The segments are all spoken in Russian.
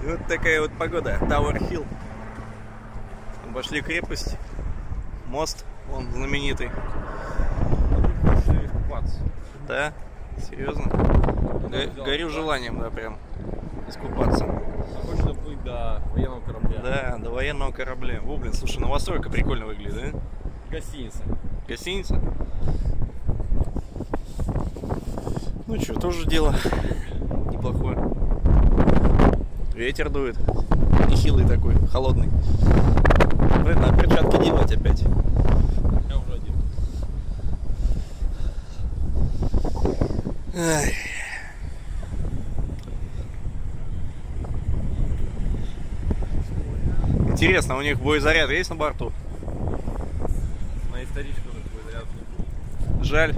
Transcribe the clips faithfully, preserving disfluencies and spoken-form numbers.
Вот такая вот погода. Тауэр Хилл. Обошли крепость. Мост, он знаменитый. Да? Серьезно? Го горю желанием, да, прям искупаться. Хочешь доплыть до военного корабля? Да, до военного корабля. Во, блин, слушай, новостройка прикольно выглядит, да? Гостиница. Гостиница? Ну что, тоже дело неплохое. Ветер дует. Нехилый такой, холодный. Блин, надо перчатки делать опять. Я уже один. Ай. Интересно, у них боезаряд есть на борту? На историчку боезаряд. Жаль.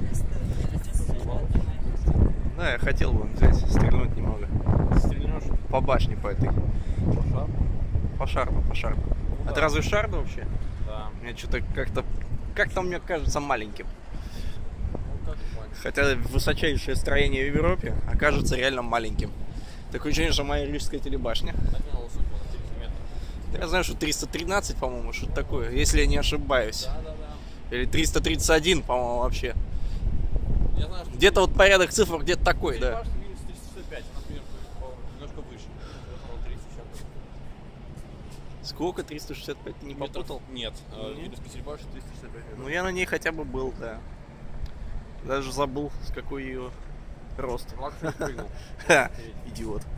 Да, я хотел бы взять, стрельнуть немного. Стрельнешь? По башне по этой. По шарду? По шарду, по шарду. Ну, а да. ты разве шарду вообще? Да. Мне что-то как-то как-то мне кажется маленьким. Ну, как маленький. Хотя высочайшее строение в Европе окажется реально маленьким. Такое ощущение, что моя Рижская телебашня. Так не на высоту, на тридцать метров. Я знаю, что триста тринадцать, по-моему, что-то такое, если я не ошибаюсь. Да, да, да. Или триста тридцать один, по-моему, вообще. Я знаю, что Где-то вот порядок цифр где-то такой, да. телебашня минус триста шестьдесят пять, например, немножко выше. триста шестьдесят пять. Сколько? триста шестьдесят пять? Ты не Метров? попутал? Нет. Нет? Минус телебашня триста шестьдесят пять метров. Ну, я на ней хотя бы был, да. Даже забыл, с какой ее рост. Флаг прыгнул. Ха, идиот.